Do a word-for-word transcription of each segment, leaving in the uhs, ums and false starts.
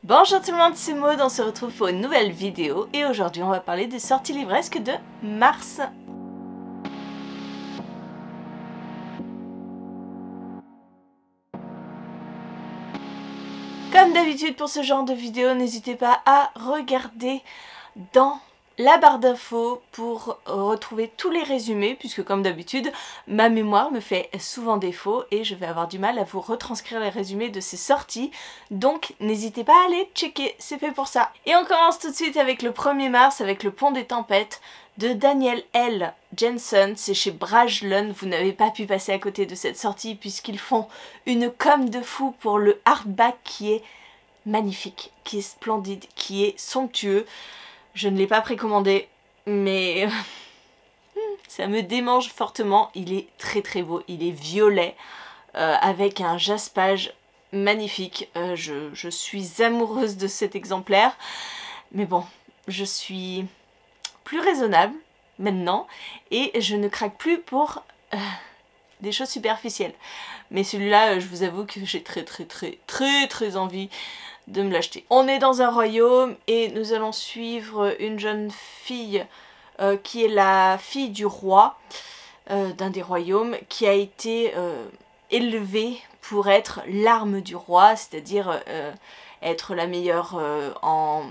Bonjour tout le monde, c'est Maud, on se retrouve pour une nouvelle vidéo et aujourd'hui on va parler des sorties livresques de mars. Comme d'habitude pour ce genre de vidéo, n'hésitez pas à regarder dans la barre d'infos pour retrouver tous les résumés, puisque comme d'habitude, ma mémoire me fait souvent défaut et je vais avoir du mal à vous retranscrire les résumés de ces sorties, donc n'hésitez pas à aller checker, c'est fait pour ça. Et on commence tout de suite avec le premier mars, avec Le Pont des Tempêtes de Daniel L. Jensen, c'est chez Brajlon. Vous n'avez pas pu passer à côté de cette sortie puisqu'ils font une com de fou pour le hardback qui est magnifique, qui est splendide, qui est somptueux. Je ne l'ai pas précommandé, mais ça me démange fortement. Il est très très beau, il est violet, euh, avec un jaspage magnifique. Euh, je, je suis amoureuse de cet exemplaire, mais bon, je suis plus raisonnable maintenant, et je ne craque plus pour euh, des choses superficielles. Mais celui-là, euh, je vous avoue que j'ai très très très très très envie de me l'acheter. On est dans un royaume et nous allons suivre une jeune fille euh, qui est la fille du roi euh, d'un des royaumes, qui a été euh, élevée pour être l'arme du roi, c'est-à-dire euh, être la meilleure euh, en,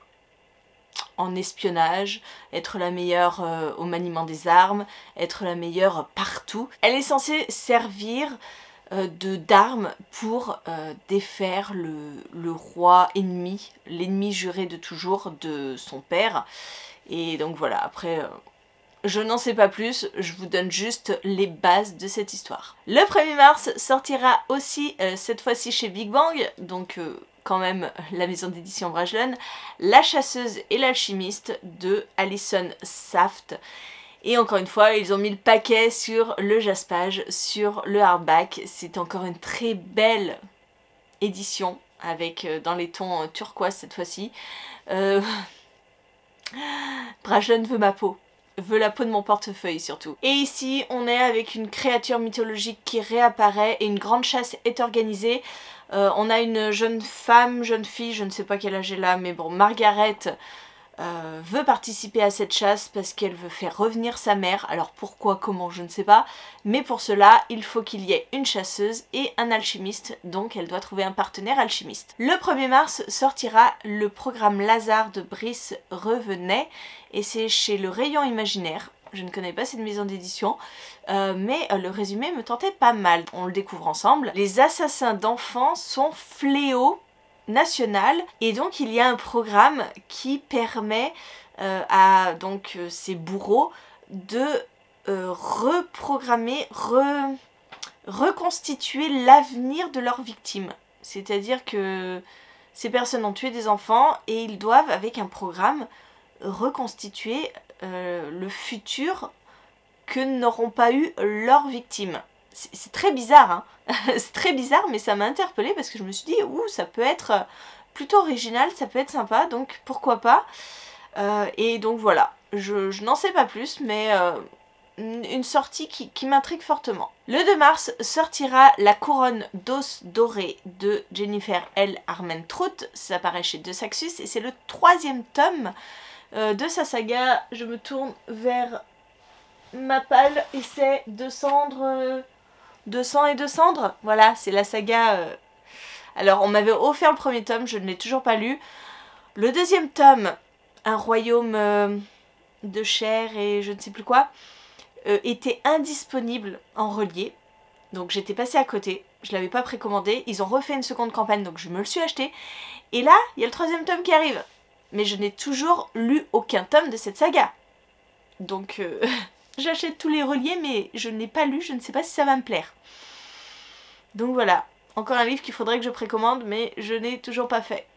en espionnage, être la meilleure euh, au maniement des armes, être la meilleure partout. Elle est censée servir Euh, de d'armes pour euh, défaire le, le roi ennemi, l'ennemi juré de toujours de son père. Et donc voilà, après euh, je n'en sais pas plus, je vous donne juste les bases de cette histoire. Le premier mars sortira aussi euh, cette fois-ci chez Big Bang, donc euh, quand même la maison d'édition Brajlon, La Chasseuse et l'Alchimiste de Alison Saft. Et encore une fois, ils ont mis le paquet sur le jaspage, sur le hardback. C'est encore une très belle édition, avec euh, dans les tons euh, turquoise cette fois-ci. Euh... Brajlon veut ma peau, veut la peau de mon portefeuille surtout. Et ici, on est avec une créature mythologique qui réapparaît et une grande chasse est organisée. Euh, on a une jeune femme, jeune fille, je ne sais pas quel âge elle a, mais bon, Margaret Euh, veut participer à cette chasse parce qu'elle veut faire revenir sa mère. Alors pourquoi, comment, je ne sais pas, mais pour cela il faut qu'il y ait une chasseuse et un alchimiste, donc elle doit trouver un partenaire alchimiste. Le premier mars sortira le programme Lazare de Brice Revenet et c'est chez Le Rayon Imaginaire. Je ne connais pas cette maison d'édition, euh, mais euh, le résumé me tentait pas mal. On le découvre ensemble. Les assassins d'enfants sont fléaux national, et donc il y a un programme qui permet euh, à donc euh, ces bourreaux de euh, reprogrammer, re, reconstituer l'avenir de leurs victimes. C'est-à-dire que ces personnes ont tué des enfants et ils doivent, avec un programme, reconstituer euh, le futur que n'auront pas eu leurs victimes. C'est très bizarre, hein. C'est très bizarre, mais ça m'a interpellée parce que je me suis dit, ouh, ça peut être plutôt original, ça peut être sympa, donc pourquoi pas. Euh, et donc voilà, je, je n'en sais pas plus, mais euh, une sortie qui, qui m'intrigue fortement. Le deux mars sortira La Couronne d'os doré de Jennifer L. Armentrout, ça paraît chez De Saxus, et c'est le troisième tome euh, de sa saga. Je me tourne vers ma palle et c'est De Cendres... Euh, De sang et de cendres, voilà, c'est la saga. Euh... Alors, on m'avait offert le premier tome, je ne l'ai toujours pas lu. Le deuxième tome, Un royaume euh, de chair et je ne sais plus quoi, euh, était indisponible en relié. Donc j'étais passée à côté, je l'avais pas précommandé. Ils ont refait une seconde campagne, donc je me le suis acheté. Et là, il y a le troisième tome qui arrive. Mais je n'ai toujours lu aucun tome de cette saga. Donc... Euh... J'achète tous les reliés, mais je ne l'ai pas lu, je ne sais pas si ça va me plaire. Donc voilà, encore un livre qu'il faudrait que je précommande, mais je n'ai toujours pas fait.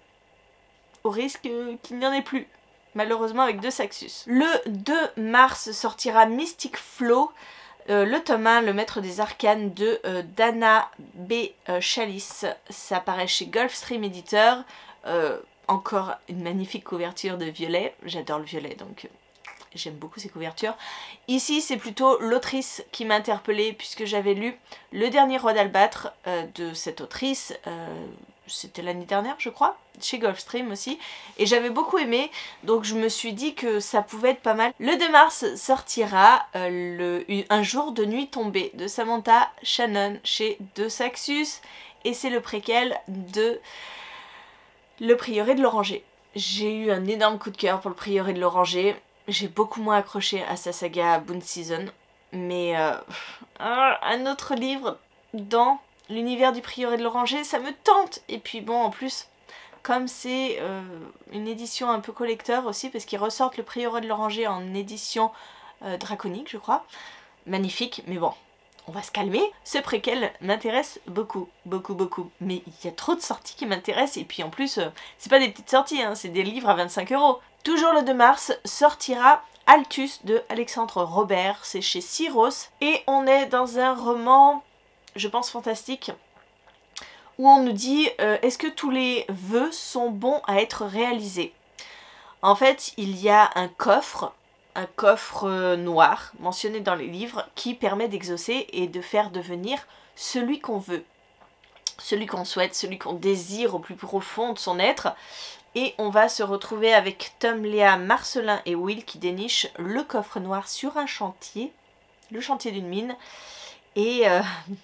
Au risque qu'il n'y en ait plus, malheureusement avec De Saxus. Le deux mars sortira Mystic Flow, euh, le tome un, Le Maître des Arcanes de euh, Dana B. Euh, Chalice. Ça paraît chez Gulfstream Editor. Euh, encore une magnifique couverture de violet, j'adore le violet donc... J'aime beaucoup ces couvertures. Ici, c'est plutôt l'autrice qui m'a interpellée puisque j'avais lu Le Dernier Roi d'Albâtre euh, de cette autrice. Euh, c'était l'année dernière je crois, chez Gulfstream aussi, et j'avais beaucoup aimé, donc je me suis dit que ça pouvait être pas mal. Le deux mars sortira euh, le, Un jour de nuit tombée de Samantha Shannon chez De Saxus, et c'est le préquel de Le Prieuré de l'Oranger. J'ai eu un énorme coup de cœur pour Le Prieuré de l'Oranger, j'ai beaucoup moins accroché à sa saga Boon Season, mais euh, un autre livre dans l'univers du Prieuré de l'Oranger, ça me tente. Et puis bon, en plus, comme c'est euh, une édition un peu collector aussi, parce qu'ils ressortent le Prieuré de l'Oranger en édition euh, draconique, je crois. Magnifique, mais bon, on va se calmer. Ce préquel m'intéresse beaucoup, beaucoup, beaucoup. Mais il y a trop de sorties qui m'intéressent, et puis en plus, euh, c'est pas des petites sorties, hein, c'est des livres à vingt-cinq euros. Toujours le deux mars sortira Altus de Alexandre Robert, c'est chez Syros, et on est dans un roman, je pense fantastique, où on nous dit euh, est-ce que tous les vœux sont bons à être réalisés? En fait, il y a un coffre, un coffre euh, noir mentionné dans les livres qui permet d'exaucer et de faire devenir celui qu'on veut, celui qu'on souhaite, celui qu'on désire au plus profond de son être. Et on va se retrouver avec Tom, Léa, Marcelin et Will qui dénichent le coffre noir sur un chantier, le chantier d'une mine, et euh,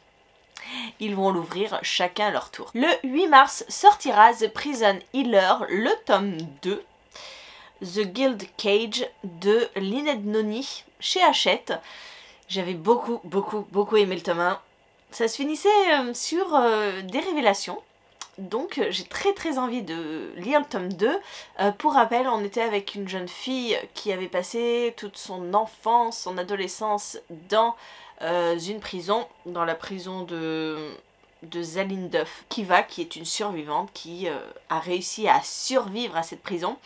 ils vont l'ouvrir chacun à leur tour. Le huit mars sortira The Prison Healer, le tome deux, The Guild Cage de Lynette Noni chez Hachette. J'avais beaucoup, beaucoup, beaucoup aimé le tome un. Ça se finissait euh, sur euh, des révélations. Donc j'ai très très envie de lire le tome deux. Euh, pour rappel, on était avec une jeune fille qui avait passé toute son enfance, son adolescence dans euh, une prison, dans la prison de, de Zalindov. Kiva, qui est une survivante, qui euh, a réussi à survivre à cette prison.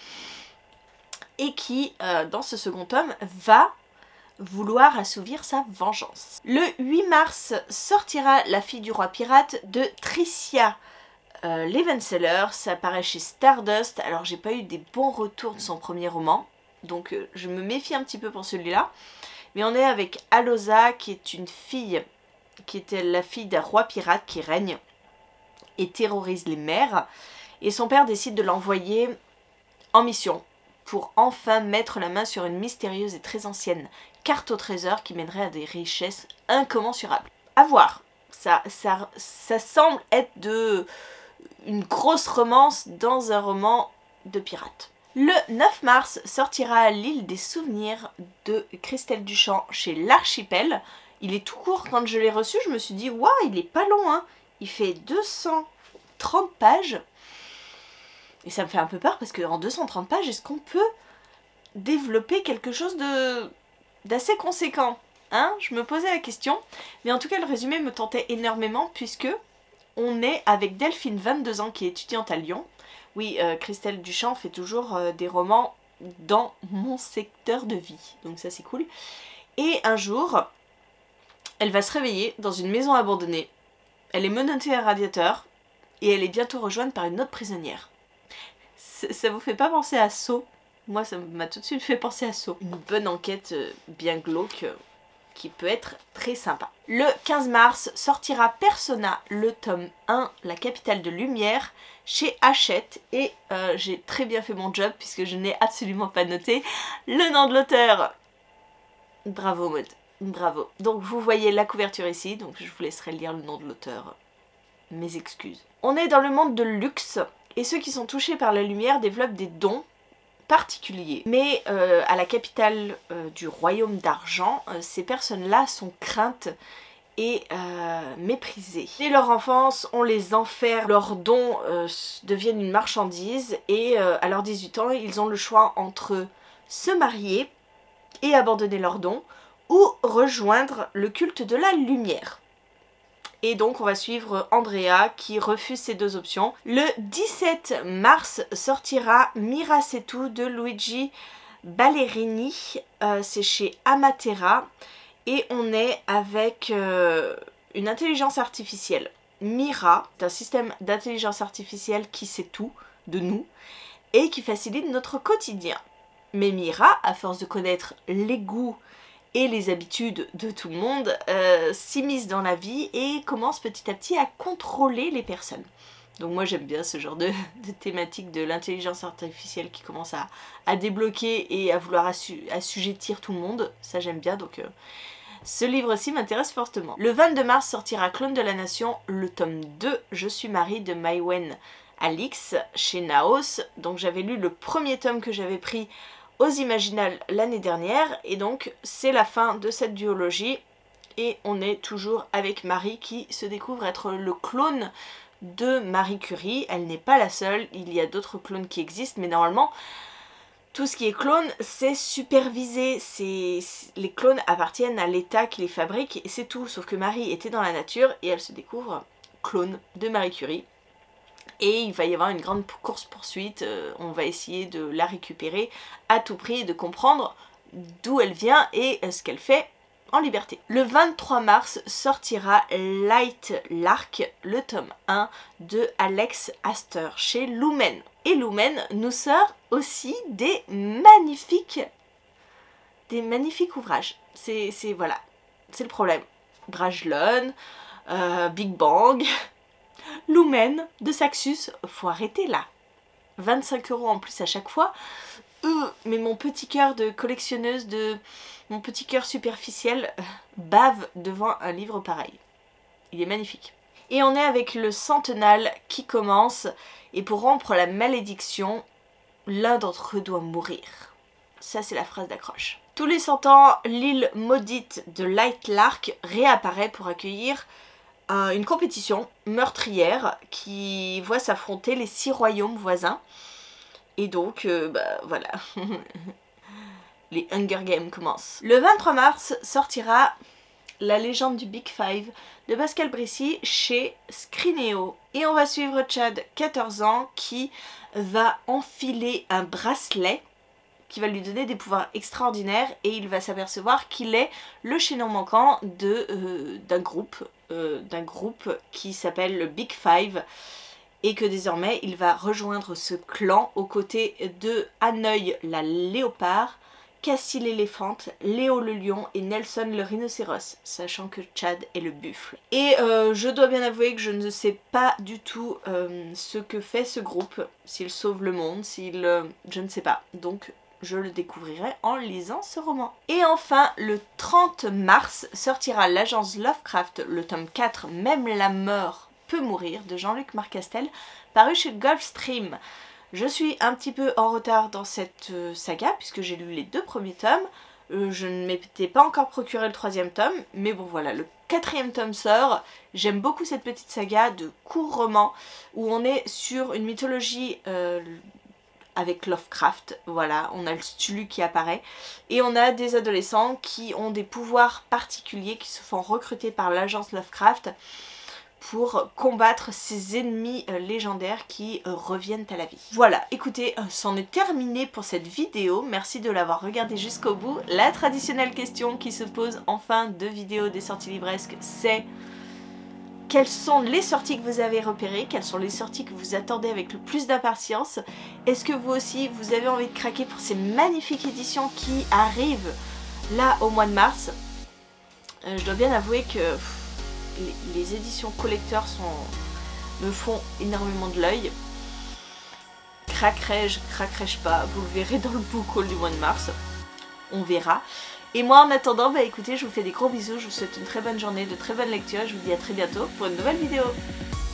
Et qui, euh, dans ce second tome, va vouloir assouvir sa vengeance. Le huit mars sortira La fille du roi pirate de Tricia Euh, Levenseller, ça apparaît chez Stardust. Alors j'ai pas eu des bons retours de son premier roman, donc euh, je me méfie un petit peu pour celui-là. Mais on est avec Alosa, qui est une fille, qui était la fille d'un roi pirate qui règne et terrorise les mers. Et son père décide de l'envoyer en mission pour enfin mettre la main sur une mystérieuse et très ancienne carte au trésor qui mènerait à des richesses incommensurables. À voir, ça, ça, ça semble être de... une grosse romance dans un roman de pirate. Le neuf mars sortira L'île des souvenirs de Christelle Duchamp chez l'Archipel. Il est tout court. Quand je l'ai reçu, je me suis dit waouh, il est pas long, hein. Il fait deux cent trente pages. Et ça me fait un peu peur parce qu'en deux cent trente pages, est-ce qu'on peut développer quelque chose de d'assez conséquent, hein? Je me posais la question. Mais en tout cas, le résumé me tentait énormément puisque on est avec Delphine, vingt-deux ans, qui est étudiante à Lyon. Oui, euh, Christelle Duchamp fait toujours euh, des romans dans mon secteur de vie. Donc ça, c'est cool. Et un jour, elle va se réveiller dans une maison abandonnée. Elle est menottée à un radiateur. Et elle est bientôt rejointe par une autre prisonnière. Ça, ça vous fait pas penser à Saw? Moi, ça m'a tout de suite fait penser à Saw. Une bonne enquête euh, bien glauque. Euh, qui peut être très sympa. Le quinze mars sortira Persona, le tome un, La capitale de lumière, chez Hachette. Et euh, j'ai très bien fait mon job puisque je n'ai absolument pas noté le nom de l'auteur. Bravo Maud, bravo. Donc vous voyez la couverture ici, donc je vous laisserai lire le nom de l'auteur. Mes excuses. On est dans le monde de luxe et ceux qui sont touchés par la lumière développent des dons particuliers. Mais euh, à la capitale euh, du royaume d'argent, euh, ces personnes-là sont craintes et euh, méprisées. Dès leur enfance, on les enferme, leurs dons euh, deviennent une marchandise et euh, à leurs dix-huit ans, ils ont le choix entre se marier et abandonner leurs dons ou rejoindre le culte de la lumière. Et donc on va suivre Andrea qui refuse ces deux options. Le dix-sept mars sortira Miracetu de Luigi Ballerini, euh, c'est chez Amatera. Et on est avec euh, une intelligence artificielle. Mira, c'est un système d'intelligence artificielle qui sait tout de nous et qui facilite notre quotidien. Mais Mira, à force de connaître les goûts et les habitudes de tout le monde, euh, s'immisce dans la vie et commence petit à petit à contrôler les personnes. Donc moi j'aime bien ce genre de, de thématique de l'intelligence artificielle qui commence à, à débloquer et à vouloir assu, assujettir tout le monde. Ça j'aime bien, donc euh, ce livre-ci m'intéresse fortement. Le vingt-deux mars sortira Clone de la Nation, le tome deux, Je suis Marie de Maïwenn Alix chez Naos. Donc j'avais lu le premier tome que j'avais pris aux Imaginales l'année dernière, et donc c'est la fin de cette duologie. Et on est toujours avec Marie qui se découvre être le clone de Marie Curie. Elle n'est pas la seule, il y a d'autres clones qui existent, mais normalement tout ce qui est clone c'est supervisé, c'est... les clones appartiennent à l'état qui les fabrique et c'est tout, sauf que Marie était dans la nature et elle se découvre clone de Marie Curie. Et il va y avoir une grande course poursuite, euh, on va essayer de la récupérer à tout prix et de comprendre d'où elle vient et ce qu'elle fait en liberté. Le vingt-trois mars sortira Light Lark, le tome un de Alex Astor chez Lumen. Et Lumen nous sort aussi des magnifiques des magnifiques ouvrages. C'est voilà, c'est le problème. Brajlon, euh, Big Bang, Lumen de Saxus, faut arrêter là. vingt-cinq euros en plus à chaque fois. Euh, mais mon petit cœur de collectionneuse, de mon petit cœur superficiel euh, bave devant un livre pareil. Il est magnifique. Et on est avec le centennal qui commence, et pour rompre la malédiction, l'un d'entre eux doit mourir. Ça c'est la phrase d'accroche. Tous les cent ans, l'île maudite de Light Lark réapparaît pour accueillir euh, une compétition meurtrière qui voit s'affronter les six royaumes voisins. Et donc, euh, bah voilà, les Hunger Games commencent. Le vingt-trois mars sortira La légende du Big Five de Pascal Brissy chez Scrineo. Et on va suivre Chad, quatorze ans, qui va enfiler un bracelet qui va lui donner des pouvoirs extraordinaires et il va s'apercevoir qu'il est le chaînon manquant de, euh, d'un groupe, euh, d'un groupe qui s'appelle le Big Five. Et que désormais il va rejoindre ce clan aux côtés de Hanoï la léopard, Cassie l'éléphante, Léo le lion et Nelson le rhinocéros, sachant que Chad est le buffle. Et euh, je dois bien avouer que je ne sais pas du tout euh, ce que fait ce groupe, s'il sauve le monde, s'il... Euh, je ne sais pas, donc je le découvrirai en lisant ce roman. Et enfin, le trente mars sortira l'agence Lovecraft, le tome quatre, Même la mort peut mourir, de Jean-Luc Marcastel, paru chez Gulfstream. Je suis un petit peu en retard dans cette euh, saga, puisque j'ai lu les deux premiers tomes. Euh, je ne m'étais pas encore procuré le troisième tome, mais bon voilà, le quatrième tome sort. J'aime beaucoup cette petite saga de courts romans, où on est sur une mythologie euh, avec Lovecraft. Voilà, on a le Stulu qui apparaît, et on a des adolescents qui ont des pouvoirs particuliers, qui se font recruter par l'agence Lovecraft, pour combattre ces ennemis euh, légendaires qui euh, reviennent à la vie. Voilà, écoutez, euh, c'en est terminé pour cette vidéo. Merci de l'avoir regardé jusqu'au bout. La traditionnelle question qui se pose en fin de vidéo des sorties livresques, c'est quelles sont les sorties que vous avez repérées? Quelles sont les sorties que vous attendez avec le plus d'impatience? Est-ce que vous aussi, vous avez envie de craquer pour ces magnifiques éditions qui arrivent là au mois de mars? euh, Je dois bien avouer que... Pff, Les, les éditions collecteurs sont, me font énormément de l'œil. Craquerai-je, craquerai-je pas? Vous le verrez dans le book haul du mois de mars. On verra. Et moi en attendant, bah écoutez, je vous fais des gros bisous. Je vous souhaite une très bonne journée, de très bonnes lectures. Je vous dis à très bientôt pour une nouvelle vidéo.